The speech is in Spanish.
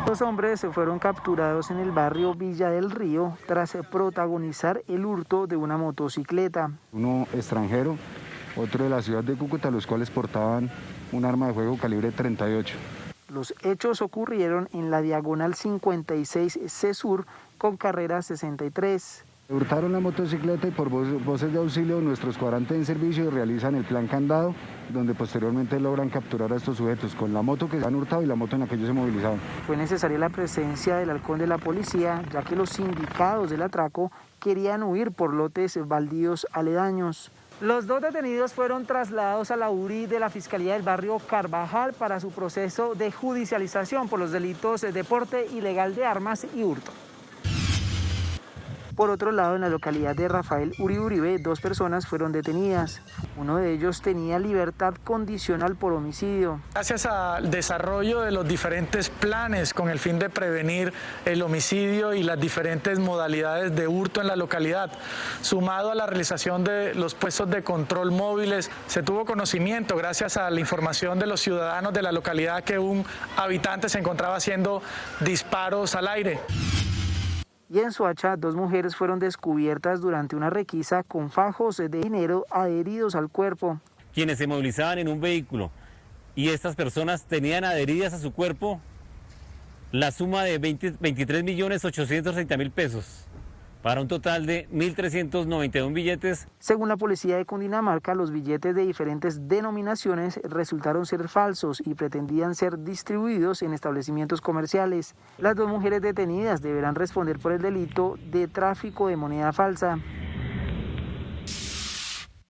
Los hombres fueron capturados en el barrio Villa del Río tras protagonizar el hurto de una motocicleta. Uno extranjero, otro de la ciudad de Cúcuta, los cuales portaban un arma de fuego calibre 38. Los hechos ocurrieron en la diagonal 56C Sur con carrera 63. Hurtaron la motocicleta y por voces de auxilio nuestros cuadrantes en servicio realizan el plan candado, donde posteriormente logran capturar a estos sujetos con la moto que se han hurtado y la moto en la que ellos se movilizaban. Fue necesaria la presencia del halcón de la policía, ya que los sindicados del atraco querían huir por lotes baldíos aledaños. Los dos detenidos fueron trasladados a la URI de la Fiscalía del barrio Carvajal para su proceso de judicialización por los delitos de porte ilegal de armas y hurto. Por otro lado, en la localidad de Rafael Uribe, 2 personas fueron detenidas. Uno de ellos tenía libertad condicional por homicidio. Gracias al desarrollo de los diferentes planes con el fin de prevenir el homicidio y las diferentes modalidades de hurto en la localidad, sumado a la realización de los puestos de control móviles, se tuvo conocimiento, gracias a la información de los ciudadanos de la localidad, que un habitante se encontraba haciendo disparos al aire. Y en Soacha, 2 mujeres fueron descubiertas durante una requisa con fajos de dinero adheridos al cuerpo. Quienes se movilizaban en un vehículo y estas personas tenían adheridas a su cuerpo la suma de 23.830.000 pesos, para un total de 1.391 billetes. Según la policía de Cundinamarca, los billetes de diferentes denominaciones resultaron ser falsos y pretendían ser distribuidos en establecimientos comerciales. Las 2 mujeres detenidas deberán responder por el delito de tráfico de moneda falsa.